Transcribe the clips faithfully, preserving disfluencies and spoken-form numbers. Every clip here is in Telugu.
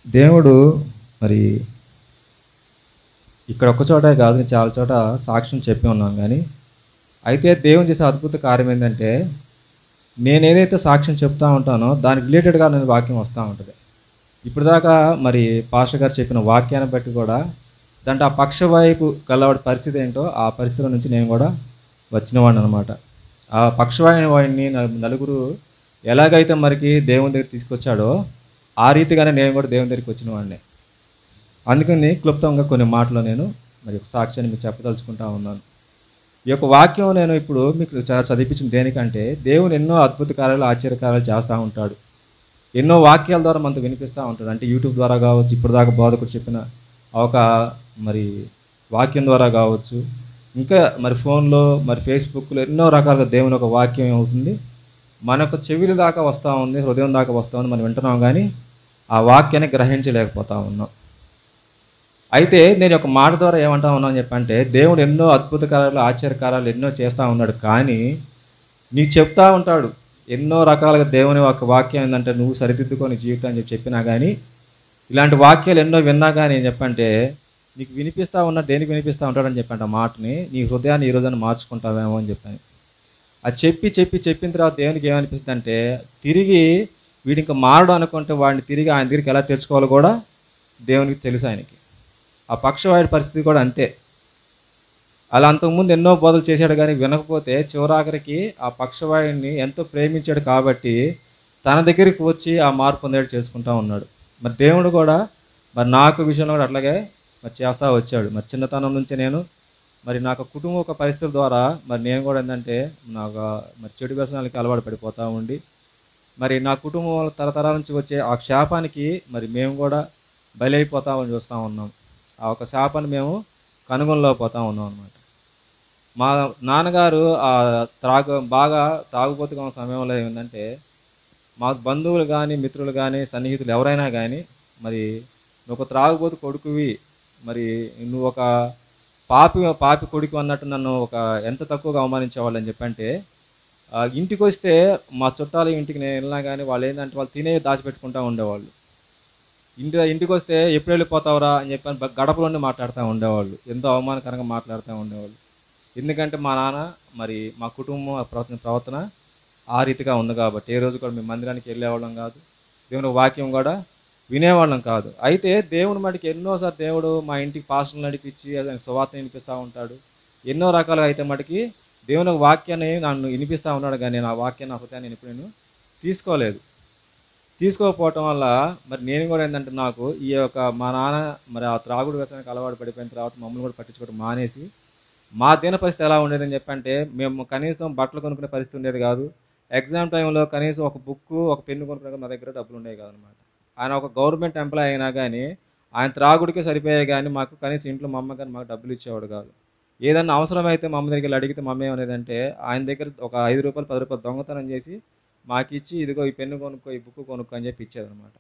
దేవుడు మరి ఇక్కడ ఒక్క చోటే కాదు, నేను చాలా చోట సాక్ష్యం చెప్పి ఉన్నాను. కానీ అయితే దేవుని చేసే అద్భుత కార్యం ఏంటంటే, నేను ఏదైతే సాక్ష్యం చెప్తా ఉంటానో దానికి రిలేటెడ్గా నేను వాక్యం వస్తూ ఉంటుంది. ఇప్పుడు దాకా మరి పాస్టర్ గారు చెప్పిన వాక్యాన్ని బట్టి కూడా దాంట్లో ఆ పక్షవాయుకు గలవాడి పరిస్థితి ఏంటో ఆ పరిస్థితుల నుంచి నేను కూడా వచ్చినవాడిని అనమాట. ఆ పక్షవాయు వాడిని నలుగురు ఎలాగైతే మరికి దేవుని దగ్గర తీసుకొచ్చాడో ఆ రీతిగానే నేను కూడా దేవుని దగ్గరికి వచ్చిన వాడిని. అందుకని క్లుప్తంగా కొన్ని మాటలు నేను మరి ఒక సాక్ష్యాన్ని మీకు చెప్పదలుచుకుంటా ఉన్నాను. ఈ యొక్క వాక్యం నేను ఇప్పుడు మీకు చదివించిన దేనికంటే, దేవుని ఎన్నో అద్భుత కార్యాలు ఆశ్చర్యకార్యాలు చేస్తూ ఉంటాడు. ఎన్నో వాక్యాల ద్వారా మనకు వినిపిస్తూ ఉంటాడు. అంటే యూట్యూబ్ ద్వారా కావచ్చు, ఇప్పుడు దాకా బోధకుడు చెప్పిన ఒక మరి వాక్యం ద్వారా కావచ్చు, ఇంకా మరి ఫోన్లో మరి ఫేస్బుక్లో ఎన్నో రకాలుగా దేవుని ఒక వాక్యం ఏమవుతుంది మనకు చెవుల దాకా వస్తూ ఉంది, హృదయం దాకా వస్తూ ఉంది, మనం వింటున్నాం కానీ ఆ వాక్యాన్ని గ్రహించలేకపోతా ఉన్నాం. అయితే నేను ఒక మాట ద్వారా ఏమంటా ఉన్నాను చెప్పంటే, దేవుడు ఎన్నో అద్భుత కార్యాలు ఆశ్చర్యకార్యాలు ఎన్నో చేస్తూ ఉన్నాడు. కానీ నీకు చెప్తా ఉంటాడు ఎన్నో రకాలుగా దేవుని ఒక వాక్యం ఏంటంటే నువ్వు సరిదిద్దుకొని జీవితం అని చెప్పి చెప్పినా కానీ, ఇలాంటి వాక్యాలు ఎన్నో విన్నా కానీ ఏం చెప్పంటే నీకు వినిపిస్తూ ఉన్నా దేనికి వినిపిస్తూ ఉంటాడని చెప్పంటే ఆ మాటని నీ హృదయాన్ని ఈ రోజున మార్చుకుంటావేమో అని చెప్పాను. అది చెప్పి చెప్పి చెప్పిన తర్వాత దేవునికి ఏమనిపిస్తుంది అంటే, తిరిగి వీడి ఇంకా మారడం అనుకుంటే వాడిని తిరిగి ఆయన దగ్గరికి ఎలా తెచ్చుకోవాలో కూడా దేవునికి తెలుసు. ఆయనకి ఆ పక్షవాయుడి పరిస్థితి కూడా అంతే. అలా అంతకుముందు ఎన్నో బోధలు చేశాడు కానీ వినకపోతే చివరాఖరికి ఆ పక్షవాయుడిని ఎంతో ప్రేమించాడు కాబట్టి తన దగ్గరికి వచ్చి ఆ మార్పు పొందేడు చేసుకుంటా ఉన్నాడు. మరి దేవుడు కూడా మరి నాకు విషయంలో కూడా అట్లాగే మరి చేస్తూ వచ్చాడు. మరి చిన్నతనం నుంచి నేను మరి నాకు కుటుంబ ఒక పరిస్థితుల ద్వారా మరి నేను కూడా ఏంటంటే నాకు మరి చెడు వ్యసనాలకి అలవాటు పడిపోతూ ఉండి మరి నా కుటుంబం తరతరాల నుంచి వచ్చే ఆ శాపానికి మరి మేము కూడా బలైపోతామని చూస్తూ ఉన్నాం. ఆ ఒక శాపాన్ని మేము కనుగొనలో పోతూ ఉన్నాం అనమాట. మా నాన్నగారు ఆ త్రాగు బాగా తాగుబోతుగా ఉన్న సమయంలో ఏంటంటే మా బంధువులు కానీ మిత్రులు కానీ సన్నిహితులు ఎవరైనా కానీ మరి నువ్వు ఒక త్రాగుబోతు కొడుకువి, మరి నువ్వు ఒక పాపి పాపి కొడుకు అన్నట్టు నన్ను ఒక ఎంత తక్కువగా అవమానించేవాళ్ళు అని చెప్పంటే, ఇంటికి వస్తే మా చుట్టాలు ఇంటికి నేను వెళ్ళినా కానీ వాళ్ళు ఏంటంటే వాళ్ళు తినే దాచిపెట్టుకుంటూ ఉండేవాళ్ళు. ఇంటి ఇంటికి వస్తే ఎప్పుడు వెళ్ళిపోతావురా అని చెప్పని గడపలోనే మాట్లాడుతూ ఉండేవాళ్ళు, ఎంతో అవమానకరంగా మాట్లాడుతూ ఉండేవాళ్ళు. ఎందుకంటే మా నాన్న మరి మా కుటుంబం ప్రవర్తన ప్రవర్తన ఆ రీతిగా ఉంది కాబట్టి ఏ రోజు కూడా మేము మందిరానికి వెళ్ళేవాళ్ళం కాదు, దేవుని వాక్యం కూడా వినేవాళ్ళం కాదు. అయితే దేవుని మటుకు ఎన్నోసార్లు దేవుడు మా ఇంటికి పాస్టర్లు నడిపించి అతని సువార్త వినిపిస్తూ ఉంటాడు. ఎన్నో రకాలుగా అయితే మటుకి దేవుని వాక్యాన్ని నన్ను వినిపిస్తూ ఉన్నాడు. కానీ నేను ఆ వాక్యాన్ని అసలు నేను ఇప్పుడు నేను తీసుకోలేదు. తీసుకోకపోవటం వల్ల మరి నేను కూడా ఏంటంటే నాకు ఈ యొక్క మా నాన్న మరి ఆ త్రాగుడు వ్యసనానికి అలవాటు పడిపోయిన తర్వాత మమ్మల్ని కూడా పట్టించుకోవడం మానేసి మా దీన పరిస్థితి ఎలా ఉండేదని చెప్పంటే మేము కనీసం బట్టలు కొనుక్కునే పరిస్థితి ఉండేది కాదు. ఎగ్జామ్ టైంలో కనీసం ఒక బుక్కు ఒక పెన్ను కొనుక్కునే మా దగ్గర డబ్బులు ఉండేవి కాదనమాట. ఆయన ఒక గవర్నమెంట్ ఎంప్లాయ్ అయినా కానీ ఆయన త్రాగుడికే సరిపోయాయి కానీ మాకు కనీసం ఇంట్లో మా అమ్మ కానీ మాకు డబ్బులు ఇచ్చేవాడు కాదు. ఏదన్నా అవసరమైతే మా అమ్మ దగ్గరికి అడిగితే మా అమ్మ ఏమనేదంటే ఆయన దగ్గర ఒక ఐదు రూపాయలు పది రూపాయలు దొంగతనం చేసి మాకు ఇచ్చి ఇదిగో ఈ పెన్ను కొనుక్కో ఈ బుక్ కొనుక్కో అని చెప్పి ఇచ్చేదనమాట.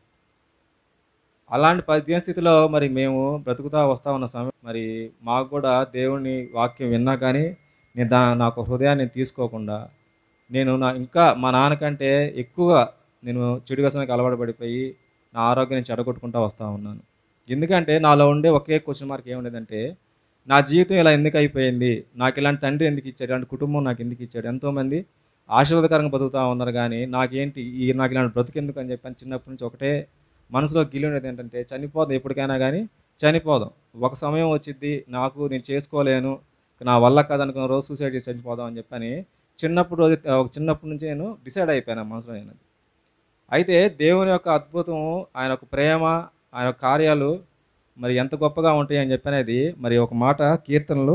అలాంటి పరిస్థితిలో మరి మేము బ్రతుకుతా వస్తూ ఉన్న సమయం మరి మాకు కూడా దేవుని వాక్యం విన్నా కానీ నేను దా నాకు హృదయాన్ని తీసుకోకుండా నేను నా ఇంకా మా నాన్నకంటే ఎక్కువగా నేను చెడు వ్యసనానికి అలవాటు పడిపోయి నా ఆరోగ్యాన్ని చెడగొట్టుకుంటూ వస్తూ ఉన్నాను. ఎందుకంటే నాలో ఉండే ఒకే క్వశ్చన్ మార్క్ ఏముండేదంటే, నా జీవితం ఇలా ఎందుకు అయిపోయింది, నాకు ఇలాంటి తండ్రి ఎందుకు ఇచ్చాడు, ఇలాంటి కుటుంబం నాకు ఎందుకు ఇచ్చాడు, ఎంతోమంది ఆశీర్వాదకరంగా బతుకుతూ ఉన్నారు కానీ నాకేంటి ఈ నాకు ఇలాంటి బ్రతుకెందుకు అని చెప్పని చిన్నప్పటి నుంచి ఒకటే మనసులో గిల్లి ఉండేది ఏంటంటే, చనిపోదాం ఎప్పటికైనా కానీ చనిపోదాం, ఒక సమయం వచ్చిద్ది నాకు నేను చేసుకోలేను నా వల్ల కాదనుకున్న రోజు సూసైడ్ చేసి చనిపోదాం అని చెప్పని చిన్నప్పుడు రోజు చిన్నప్పటి నుంచి నేను డిసైడ్ అయిపోయాను మనసులో నేను. అయితే దేవుని యొక్క అద్భుతం, ఆయన యొక్క ప్రేమ, ఆయన యొక్క కార్యాలు మరి ఎంత గొప్పగా ఉంటాయి అని చెప్పనేది మరి ఒక మాట కీర్తనలు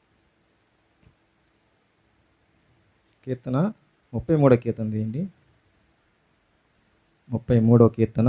కీర్తన ముప్పై మూడో కీర్తన తీయండి. ముప్పై మూడో కీర్తన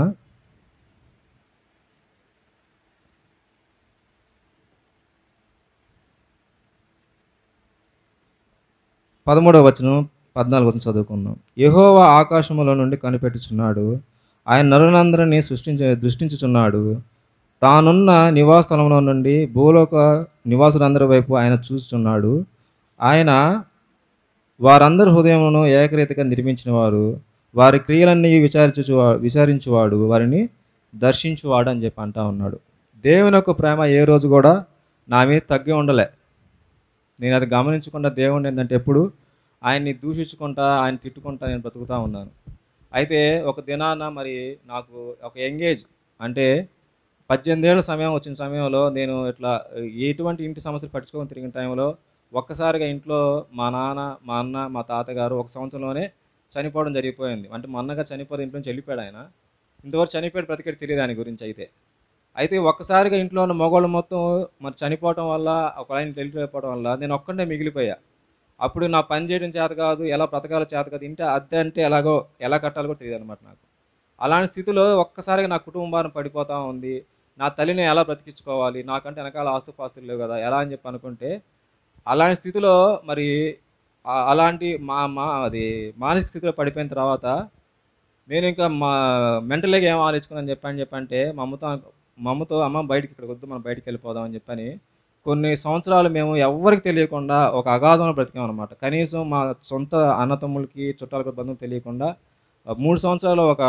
పదమూడవ వచనం పద్నాలుగు వచనం చదువుకుందాం. యెహోవా ఆకాశములో నుండి కనిపెట్టుచున్నాడు, ఆయన నరులందరినీ సృష్టించ దృష్టించుచున్నాడు. తానున్న నివాసస్థలంలో నుండి భూలోక నివాసులందరి వైపు ఆయన చూస్తున్నాడు. ఆయన వారందరి హృదయమును ఏకరీతిగా నిర్మించిన వారు, వారి క్రియలన్నీ విచారించు విచారించువాడు వారిని దర్శించువాడు అని చెప్పి అంటా ఉన్నాడు. దేవుని యొక్క ప్రేమ ఏ రోజు కూడా నా మీద తగ్గి ఉండలే. నేను అది గమనించకుండా దేవుడిని ఏంటంటే ఎప్పుడు ఆయన్ని దూషించుకుంటా, ఆయన తిట్టుకుంటా నేను బ్రతుకుతూ ఉన్నాను. అయితే ఒక దినాన మరి నాకు ఒక యంగేజ్ అంటే పద్దెనిమిది ఏళ్ళ సమయం వచ్చిన సమయంలో నేను ఇట్లా ఎటువంటి ఇంటి సమస్యలు పట్టించుకొని తిరిగిన టైంలో ఒక్కసారిగా ఇంట్లో మా నాన్న, మా అన్న, మా తాతగారు ఒక సంవత్సరంలోనే చనిపోవడం జరిగిపోయింది. అంటే మా అన్నగారు చనిపోతే ఇంట్లో నుంచి వెళ్ళిపోయాడు ఆయన. ఇంతవరకు చనిపోయాడు బ్రతికేడు తెలియదు దాని గురించి. అయితే అయితే ఒక్కసారిగా ఇంట్లో ఉన్న మగవాళ్ళు మొత్తం మరి చనిపోవటం వల్ల, ఒక ఆయన వెళ్ళిపోవడం వల్ల నేను ఒక్కడే మిగిలిపోయా. అప్పుడు నా పని చేయడం చేత కాదు, ఎలా బ్రతకాలో చేత కాదు, ఇంటి అద్దె అంటే ఎలాగో ఎలా కట్టాలో కూడా తెలియదు అనమాట నాకు. అలాంటి స్థితిలో ఒక్కసారిగా నా కుటుంబాన్ని పడిపోతూ ఉంది. నా తల్లిని ఎలా బ్రతికించుకోవాలి, నాకంటే వెనకాల ఆస్తుపాస్తులు లేవు కదా, ఎలా అని చెప్పి అనుకుంటే అలాంటి స్థితిలో మరి అలాంటి మా మా అది మానసిక స్థితిలో పడిపోయిన తర్వాత నేను ఇంకా మా మెంటల్గా ఏం ఆలోచించుకున్నాను చెప్పని చెప్పంటే మా అమ్మతో మా అమ్మతో అమ్మ బయటికి ఇక్కడికి వద్దు, మనం బయటికి వెళ్ళిపోదాం అని చెప్పని కొన్ని సంవత్సరాలు మేము ఎవ్వరికి తెలియకుండా ఒక అగాధంలో బ్రతికాం అనమాట. కనీసం మా సొంత అన్నతమ్ములకి చుట్టాలకు బంధువులు తెలియకుండా మూడు సంవత్సరాలు ఒక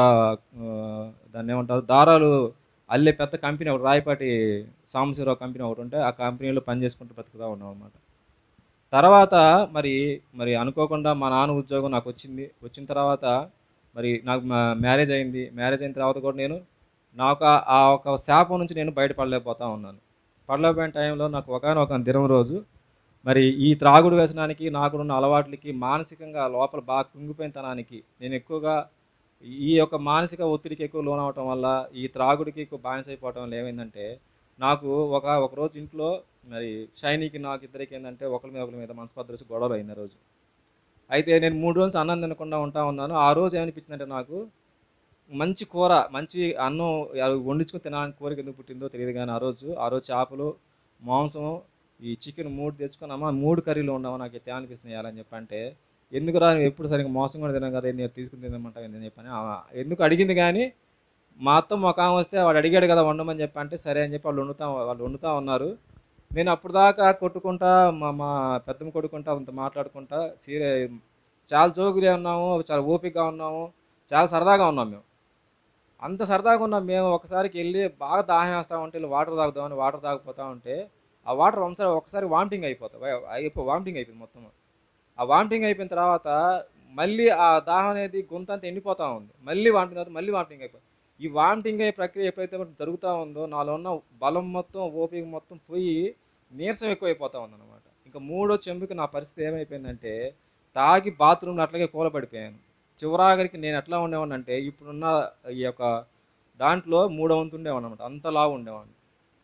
దాన్ని ఏమంటారు దారాలు అల్లే పెద్ద కంపెనీ ఒకటి, రాయపాటి సాంబశివరావు కంపెనీ ఒకటి ఉంటే ఆ కంపెనీలో పనిచేసుకుంటూ బ్రతుకుతూ ఉన్నాం అనమాట. తర్వాత మరి మరి అనుకోకుండా మా నాన్న ఉద్యోగం నాకు వచ్చింది. వచ్చిన తర్వాత మరి నాకు మ్యారేజ్ అయింది. మ్యారేజ్ అయిన తర్వాత కూడా నేను నాకు ఆ ఒక శాపం నుంచి నేను బయటపడలేకపోతా ఉన్నాను. పడలేకపోయిన టైంలో నాకు ఒకనొక దినం రోజు మరి ఈ త్రాగుడు వ్యసనానికి, నాకున్న అలవాట్లకి, మానసికంగా లోపల బాగా కుంగిపోయిన తనానికి నేను ఎక్కువగా ఈ యొక్క మానసిక ఒత్తిడికి ఎక్కువ లోనవటం వల్ల, ఈ త్రాగుడికి ఎక్కువ బానిస అయిపోవటం వల్ల ఏమైందంటే నాకు ఒక ఒకరోజు ఇంట్లో మరి షైనీకి నాకు ఇద్దరికి ఏంటంటే ఒకరి మీద ఒకరి మీద మనస్పర్ధలు వచ్చి గొడవలు అయిన రోజు. అయితే నేను మూడు రోజులు అన్నం తినకుండా ఉంటా ఉన్నాను. ఆ రోజు ఏమనిపించిందంటే నాకు మంచి కూర, మంచి అన్నం వండించుకొని తినాలని కోరిక ఎందుకు పుట్టిందో తెలియదు కానీ ఆ రోజు ఆ రోజు చేపలు, మాంసం, ఈ చికెన్ మూడు తెచ్చుకొని అమ్మ మూడు కర్రీలు ఉండవు నాకు అయితే అనిపిస్తున్నాయి అని చెప్పంటే, ఎందుకురా నువ్వు ఎప్పుడు సరిగ్గా మోసం కూడా తినాం కదా, నేను తీసుకుని తినమంటావు అని చెప్పని ఎందుకు అడిగింది. కానీ మా అత్త ఒక ఆమె వస్తే వాడు అడిగాడు కదా వండమని చెప్పి అంటే సరే అని చెప్పి వాళ్ళు వండుతా వాళ్ళు వండుతూ ఉన్నారు. నేను అప్పుడు దాకా కొట్టుకుంటా మా మా పెద్దమ్మ కొడుకుంటా అంత మాట్లాడుకుంటా సీరే చాలా జోకుగా ఉన్నాము, చాలా ఓపికగా ఉన్నాము, చాలా సరదాగా ఉన్నాం. మేము అంత సరదాగా ఉన్నాం. మేము ఒకసారికి వెళ్ళి బాగా దాహం వేస్తూ ఉంటే వెళ్ళి వాటర్ తాగుదామని వాటర్ తాగిపోతూ ఉంటే ఆ వాటర్ ఒకసారి ఒకసారి వామిటింగ్ అయిపోతాయి అయిపో వామిటింగ్ అయిపోయింది మొత్తం. ఆ వామిటింగ్ అయిపోయిన తర్వాత మళ్ళీ ఆ దాహం అనేది గొంతంతా ఎండిపోతూ ఉంది. మళ్ళీ వామిటింగ్ తర్వాత మళ్ళీ వామిటింగ్ అయిపోయింది. ఈ వామిటింగ్ అయ్యే ప్రక్రియ ఎప్పుడైతే జరుగుతూ ఉందో నాలో ఉన్న బలం మొత్తం, ఓపిక మొత్తం పోయి నీరసం ఎక్కువైపోతూ ఉందన్నమాట. ఇంకా మూడో చెంబుకి నా పరిస్థితి ఏమైపోయిందంటే తాగి బాత్రూమ్లో అట్లాగే కూలబడిపోయాను. చివరాగరికి నేను ఎట్లా ఉండేవాడిని అంటే ఇప్పుడున్న ఈ యొక్క దాంట్లో మూడో వంతు ఉండేవాడిని అనమాట. అంతలా ఉండేవాడిని.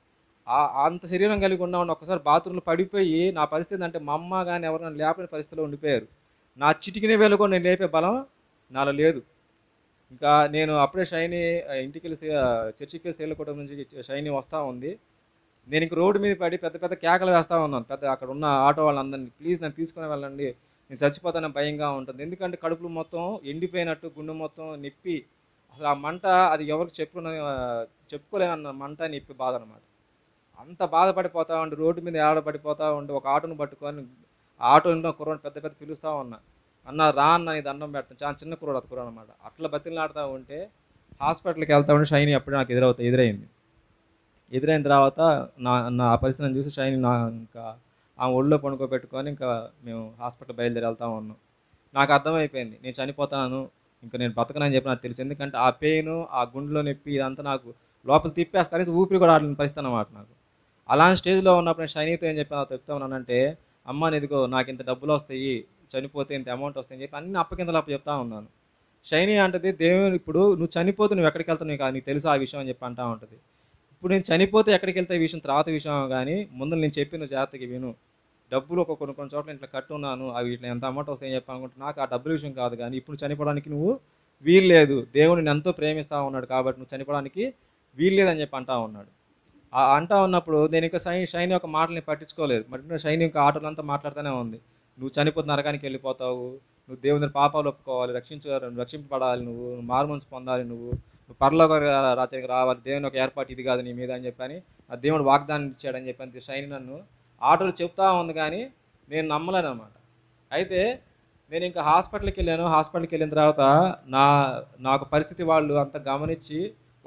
అంత శరీరం కలిగి ఉండేవాడిని. ఒక్కసారి బాత్రూంలో పడిపోయి నా పరిస్థితి అంటే మా అమ్మ కానీ ఎవరైనా లేపని పరిస్థితిలో ఉండిపోయారు. నా చిటికిన వేలు కూడా నేను లేపే బలం నాలో లేదు. ఇంకా నేను అప్పుడే షైనీ ఇంటికి వెళ్ళి చర్చికి వెళ్ళి సేలకోట నుంచి షైనీ వస్తూ ఉంది. నేను ఇంక రోడ్డు మీద పడి పెద్ద పెద్ద కేకలు వేస్తూ ఉన్నాను. పెద్ద అక్కడ ఉన్న ఆటో వాళ్ళందరినీ ప్లీజ్ నన్ను తీసుకుని వెళ్ళండి, నేను చచ్చిపోతానని భయంగా ఉంటుంది. ఎందుకంటే కడుపులు మొత్తం ఎండిపోయినట్టు, గుండె మొత్తం నొప్పి, అసలు ఆ మంట అది ఎవరికి చెప్పుకున్న చెప్పుకోలేమన్న మంట నొప్పి బాధ అనమాట. అంత బాధపడిపోతూ ఉండి రోడ్డు మీద ఏడబడిపోతూ ఉండి ఒక ఆటోను పట్టుకొని ఆటో ఇంట్లో కుర్రాడు పెద్ద పెద్ద పిలుస్తూ ఉన్నా, అన్న రా అన్న నీ దండం పెడతాను, చాలా చిన్న కుర్రాడు అది కుర్రాడు అనమాట. అట్లా బతిలాడుతూ ఉంటే హాస్పిటల్కి వెళ్తా ఉంటే షైనీ అప్పుడే నాకు ఎదురవుతా ఎదురైంది. ఎదురైన తర్వాత నా నా పరిస్థితిని చూసి షైనీ నా ఇంకా ఆ ఒళ్ళో పడుకోబెట్టుకొని ఇంకా మేము హాస్పిటల్ బయలుదేరి వెళ్తా ఉన్నాం. నాకు అర్థమైపోయింది నేను చనిపోతాను, ఇంకా నేను బతకనని చెప్పి నాకు తెలుసు. ఎందుకంటే ఆ పెయిన్, ఆ గుండెలో నొప్పి ఇదంతా నాకు లోపల తిప్పేస్తాను, ఊపిరి కూడా ఆడలేని పరిస్థితి అన్నమాట నాకు. అలాంటి స్టేజ్లో ఉన్నప్పుడు నేను షైనీతో ఏం చెప్పి నాకు చెప్తా ఉన్నానంటే, అమ్మ ఇదిగో నాకు ఇంత డబ్బులు వస్తాయి, చనిపోతే ఇంత అమౌంట్ వస్తాయని చెప్పి అన్ని అప్పకింతలు అప్పు చెప్తా ఉన్నాను. షైనీ అంటది దేవుడు ఇప్పుడు నువ్వు చనిపోతే నువ్వు ఎక్కడికి వెళ్తావు నీకు నీకు తెలుసు ఆ విషయం అని చెప్పి అంటా ఉంటుంది. ఇప్పుడు నేను చనిపోతే ఎక్కడికి వెళ్తా ఈ విషయం తర్వాత విషయం, కానీ ముందు నేను చెప్పి నువ్వు జాగ్రత్తగా విను. డబ్బులు ఒక కొన్ని కొన్ని చోట్ల ఇట్లా కట్టున్నాను, అవి ఇట్లా ఎంత అమౌంట్ వస్తాయని చెప్పి అనుకుంటే నాకు ఆ డబ్బుల విషయం కాదు, కానీ ఇప్పుడు చనిపోవడానికి నువ్వు వీలు లేదు, దేవుడు నేను ఎంతో ప్రేమిస్తూ ఉన్నాడు కాబట్టి నువ్వు చనిపోవడానికి వీలు లేదని చెప్పి అంటా ఉన్నాడు. అంటా ఉన్నప్పుడు నేను ఇంకా షైనీ షైనీ యొక్క మాటల్ని పట్టించుకోలేదు. మరి షైనీ ఇంకా ఆటోలంతా మాట్లాడుతూనే ఉంది, నువ్వు చనిపోతే నరకానికి వెళ్ళిపోతావు, నువ్వు దేవుని పాపాలు ఒప్పుకోవాలి, రక్షించ రక్షింపబడాలి, నువ్వు మారుమనసు పొందాలి, నువ్వు నువ్వు పరలోక రాజ్యానికి రావాలి, దేవుని ఒక ఏర్పాటు ఇది కాదు నీ మీద అని చెప్పని ఆ దేవుడు వాగ్దానం ఇచ్చాడని చెప్పని షైనీ నన్ను ఆటోలు చెప్తా ఉంది, కానీ నేను నమ్మలేను అనమాట. అయితే నేను ఇంకా హాస్పిటల్కి వెళ్ళాను. హాస్పిటల్కి వెళ్ళిన తర్వాత నా నాకు పరిస్థితి వాళ్ళు అంతా గమనించి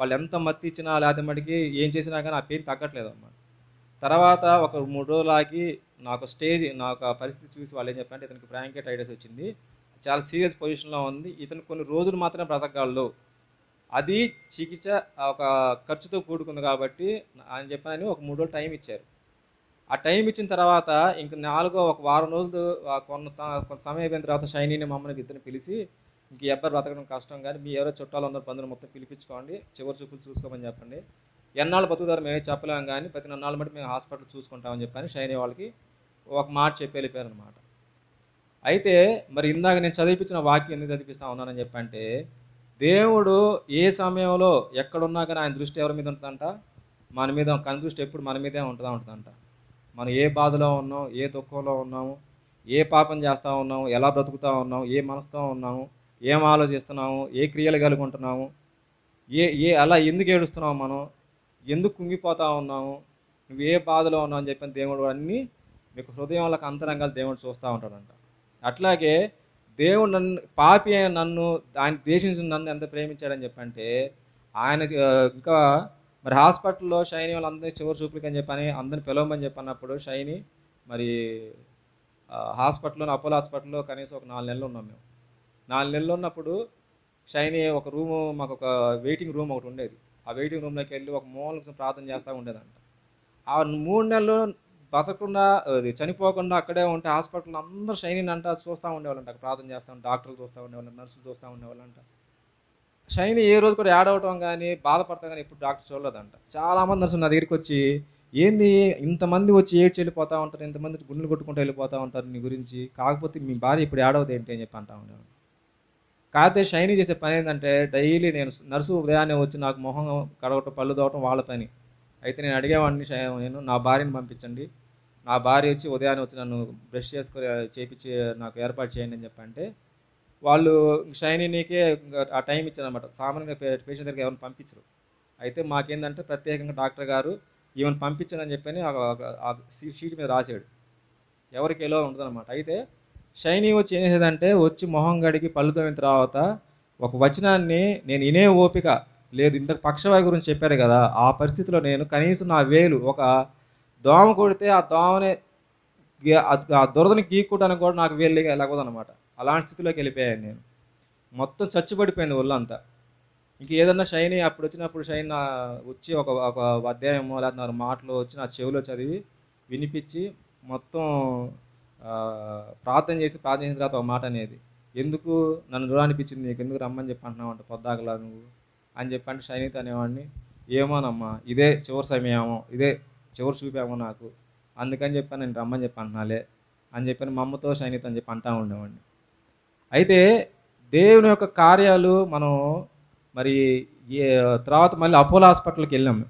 వాళ్ళు ఎంత మత్తి ఇచ్చినా లేకపోతే మటుకి ఏం చేసినా కానీ ఆ పెయిన్ తగ్గట్లేదు అన్నమాట. తర్వాత ఒక మూడు రోజులు ఆగి నాకు స్టేజ్ నాకు ఆ పరిస్థితి చూసి వాళ్ళు ఏం చెప్పారంటే, ఇతనికి బ్రాంకైటిస్ వచ్చింది, చాలా సీరియస్ పొజిషన్లో ఉంది, ఇతను కొన్ని రోజులు మాత్రమే బ్రతకగలడు, అది చికిత్స ఒక ఖర్చుతో కూడుకుంది కాబట్టి అని చెప్పని ఒక మూడు రోజులు టైం ఇచ్చారు. ఆ టైం ఇచ్చిన తర్వాత ఇంక నాలుగో ఒక వారం రోజులు కొంత కొంత సమయం అయిపోయిన తర్వాత షైనీని మమ్మల్ని ఇద్దరిని పిలిచి, ఇంక ఈ అబ్బాయి బ్రతకడం కష్టం కానీ మీ ఎవరో చుట్టాలు ఉన్నారు బంధువులు మొత్తం పిలిపించుకోండి, చివరి చూపులు చూసుకోమని చెప్పండి, ఎన్నాళ్ళు బతుకుతారు మేమే చెప్పలేము కానీ ప్రతి నన్నాళ్ళు బట్టి మేము హాస్పిటల్ చూసుకుంటామని చెప్పని షైనీ వాళ్ళకి ఒక మాట చెప్పి వెళ్ళిపోయారు అనమాట. అయితే మరి ఇందాక నేను చదివిపించిన వాక్యం ఎందుకు చదివిపిస్తా ఉన్నానని చెప్పంటే, దేవుడు ఏ సమయంలో ఎక్కడున్నా కానీ ఆయన దృష్టి ఎవరి మీద ఉంటుందంట, మన మీద, కను దృష్టి ఎప్పుడు మన మీదే ఉంటుందా ఉంటుందంట. మనం ఏ బాధలో ఉన్నాం, ఏ దుఃఖంలో ఉన్నాము, ఏ పాపం చేస్తూ ఉన్నాము, ఎలా బ్రతుకుతూ ఉన్నాము, ఏ మనసుతో ఉన్నాము, ఏం ఆలోచిస్తున్నాము, ఏ క్రియలు కలిగి ఉంటున్నాము, ఏ ఏ అలా ఎందుకు ఏడుస్తున్నాము, మనం ఎందుకు కుంగిపోతూ ఉన్నాము, నువ్వు ఏ బాధలో ఉన్నావు అని చెప్పిన దేవుడు అన్నీ మీకు హృదయంలోకి అంతరంగాలు దేవుడు చూస్తూ ఉంటాడంట. అట్లాగే దేవుడు నన్ను పాపి అయిన నన్ను ఆయన ద్వేషించిన నన్ను ఎంత ప్రేమించాడని చెప్పంటే, ఆయన ఇంకా మరి హాస్పిటల్లో షైనీ వాళ్ళందరినీ చివరి చూపులకి అని చెప్పని అందరిని పిలవమని చెప్పన్నప్పుడు షైనీ మరి హాస్పిటల్లో అపోలో హాస్పిటల్లో కనీసం ఒక నాలుగు నెలలు ఉన్నాం మేము. నాలుగు నెలలు ఉన్నప్పుడు షైనీ ఒక రూము, మాకు ఒక వెయిటింగ్ రూమ్ ఒకటి ఉండేది, ఆ వెయిటింగ్ రూమ్లోకి వెళ్ళి ఒక మూలకు ప్రార్థన చేస్తూ ఉండేదంట. ఆ మూడు నెలలు బతకుండా అది చనిపోకుండా అక్కడే ఉంటే హాస్పిటల్ అందరూ షైనీని అంట చూస్తూ ఉండేవాళ్ళంట, అక్కడ ప్రార్థన చేస్తాం, డాక్టర్లు చూస్తూ ఉండేవాళ్ళు, నర్సులు చూస్తూ ఉండేవాళ్ళంట. షైనీ ఏ రోజు కూడా యాడ్ అవటం కానీ బాధపడతాం కానీ ఇప్పుడు డాక్టర్ చూడలేదంట. చాలామంది నర్సులు నా దగ్గరికి వచ్చి, ఏంది ఇంతమంది వచ్చి ఏడ్చి వెళ్ళిపోతూ ఉంటారు, ఇంతమంది గుండెలు కొట్టుకుంటూ వెళ్ళిపోతూ ఉంటారు నీ గురించి, కాకపోతే మీ భార్య ఇప్పుడు యాడ్ అవుతుంది ఏంటి అని చెప్పి అంటా ఉండేవాళ్ళు. కాకపోతే షైనీ చేసే పని ఏంటంటే, డైలీ నేను నర్సు ఉదయాన్నే వచ్చి నాకు మొహం కడగటం పళ్ళు తోవటం వాళ్ళ పని. అయితే నేను అడిగేవాడిని, నేను నా భార్యని పంపించండి, నా భార్య వచ్చి ఉదయాన్నే వచ్చి నన్ను బ్రష్ చేసుకొని చేపించి నాకు ఏర్పాటు చేయండి అని చెప్పంటే, వాళ్ళు షైనీకే ఆ టైం ఇచ్చారనమాట. సామాన్యంగా పేషెంట్ దగ్గరికి ఎవరిని పంపించరు. అయితే మాకేందంటే ప్రత్యేకంగా డాక్టర్ గారు ఈవెన్ పంపించని చెప్పని ఆ షీట్ మీద రాశాడు, ఎవరికి ఎలా ఉంటుందన్నమాట. అయితే షైనీ వచ్చి ఏం చేసేదంటే, వచ్చి మొహం గడిగి పళ్ళు తోమిన తర్వాత ఒక వచనాన్ని నేను వినే ఓపిక లేదు, ఇంతకు పక్షవాయు గురించి చెప్పారు కదా, ఆ పరిస్థితిలో నేను కనీసం నా వేలు ఒక దోమ కొడితే ఆ దోమని ఆ దురదని గీక్కోవడానికి కూడా నాకు వేలు లేకపోదన్నమాట. అలాంటి స్థితిలోకి వెళ్ళిపోయాను నేను, మొత్తం చచ్చిపడిపోయింది ఒళ్ళంతా. ఇంక ఏదన్నా షైనీ అప్పుడు వచ్చినప్పుడు షైన్ వచ్చి ఒక ఒక అధ్యాయమో లేదా నాలుగు మాటలు వచ్చి నా చెవిలో చదివి వినిపించి మొత్తం ప్రార్థన చేసి ప్రార్థన చేసిన తర్వాత ఒక మాట అనేది, ఎందుకు నన్ను చూడాలనిపించింది, నీకు ఎందుకు రమ్మని చెప్పి అంటున్నావు అంటే పొద్దాకలా నువ్వు అని చెప్పంటే షైనీతో అనేవాడిని, ఏమోనమ్మా ఇదే చివరి సమయమో, ఇదే చివరి చూపామో నాకు, అందుకని చెప్పి నేను రమ్మని చెప్పి అంటున్నాలే అని చెప్పని మా అమ్మతో షైనీతో అని చెప్పి అంటా ఉండేవాడిని. అయితే దేవుని యొక్క కార్యాలు మనం మరి ఏ తర్వాత మళ్ళీ అపోలో హాస్పిటల్కి వెళ్ళాము.